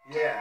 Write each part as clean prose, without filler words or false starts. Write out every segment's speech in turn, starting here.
Yeah.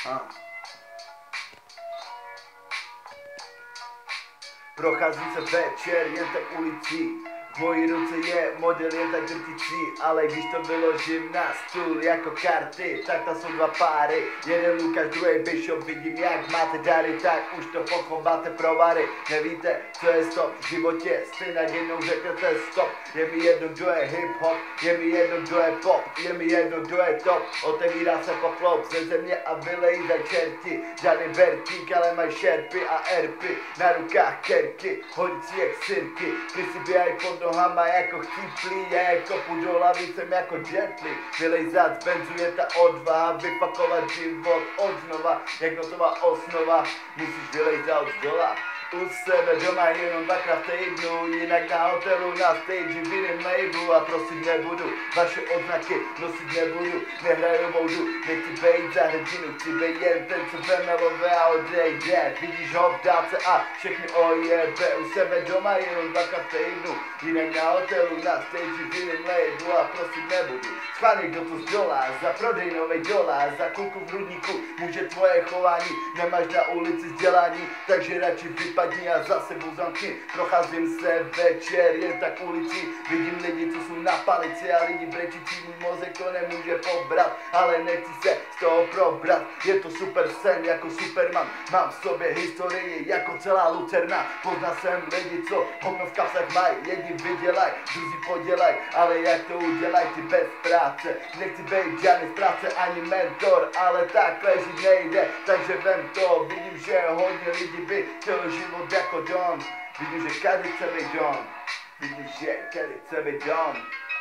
Procházím se večer jen tak ulicí, v mojí ruce je model jen tak drticí, ale když to vyložím na stůl jako karty, tak to jsou dva páry, jeden Lukáš, druhý Bishop, vidím jak máte dary, tak už to pochováte provary, nevíte co je stop v životě, stejně jednou řeknete stop, je mi jedno kdo je hip hop, je mi jedno kdo je pop, je mi jedno kdo je top, otevírá se poklop ze země a vylejzaj čerti, žádný bertík, ale mají šerpy a erpy, na rukách kerky, hodící jak sirky, ty si běhají pod nohama jako chcíplí, já je kopu do hlavy, jsem jako gently, vylejzat z benzu je ta odvaha, vypakovat život od znova, jak notová osnova, musíš vylejzat z dola. U sebe doma jenom dvakrát v týdnu, jinak na hotelu, na stage, v jiném labelu a prosit nebudu, vaše odznaky nosit nebudu, nehraju boudu, nechci bejt za hrdinu, chci bejt jen ten, co veme love a odejde, vidíš ho v dálce a všechny ojebe, u sebe doma jenom dvakrát v týdnu, jinak na hotelu, na stage, v jiném labelu a prosit nebudu, schválně kdo to zdolá, za prodej novej dolar, za kulku v hrudníku, může tvoje chování, nemáš na ulici vzdělání, takže radši vypadni a za sebou zamkni, procházím se večer jen tak ulicí, vidím lidi, co jsou na palici a lidi brečící, můj mozek to nemůže pobrat, ale nechci se z toho probrat, je to super sen jako Superman, mám v sobě historii jako celá Lucerna, poznal jsem lidi, co hovno v kapsách mají, jedni vydělaj, druzí podělaj, ale jak to udělaj ty bez práce, nechci být žádný správce ani mentor, ale takhle žít nejde, takže vem to, vidím, že hodně lidí by chtělo život jako Don, vidím, že každý chce být Don, vidím, že každý chce být Don.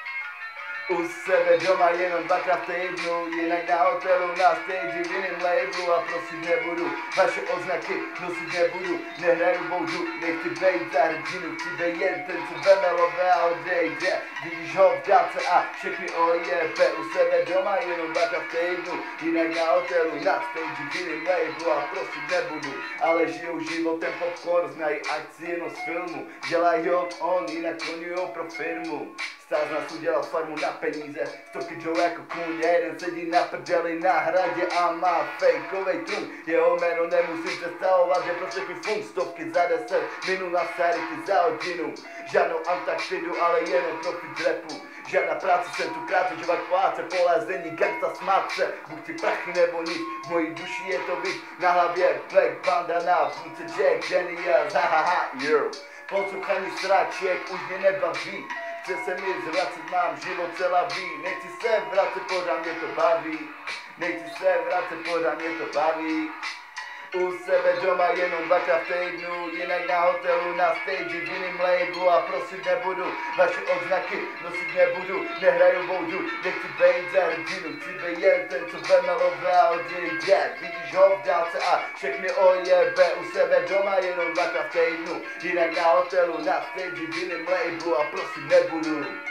U sebe doma jenom dvakrát v týdnu, jinak na hotelu, na stage, v jiném labelu a prosit nebudu, vaše odznaky nosit nebudu, nehraju boudu, nechci bejt za hrdinu, chci bejt jen ten, co veme love a odejde, vidíš ho v dálce a všechny ojebe, u sebe doma jenom dvakrát v týdnu, jinak na hotelu, na stage, v jiném labelu a prosit nebudu, ale žijou životem popcorn, znají akci jenom z filmu, dělají on, jinak konujou pro firmu. Stát z nás udělal farmu na peníze, stovky Joe jako kůň, jeden sedí na prdeli na hradě a má fejkovej trůn. Jeho jméno nemusím představovat, že prostě funk, stovky za 10 minut na seriky za hodinu. Žádnou Antarktidu, ale jenom profit z rapu. Žádná práce jsem tu krátce, žovat pláce, polázení, gangsta, smát se. Buď si prachy nebo nic, v mojí duši je to víc. Na hlavě black bandana, v ruce Jack Daniels, hahaha, yo. Poslouchání sraček už mě nebaví. Chce se mi zvracet, mám život celá ví, nechci se vracet, pořád mě to baví, nechci se vracet, pořád mě to baví. U sebe doma jenom dvakrát v týdnu, jinak na hotelu, na stage, v jiném labelu a prosit nebudu, vaše odznaky nosit nebudu, nehraju boudu, nechci bejt za hrdinu, chci bejt jen ten, co veme love a odejde, vidíš ho v dálce a všechny ojebe, u sebe doma jenom dvakrát v týdnu, jinak na hotelu, na stage, v jiném labelu a prosit nebudu.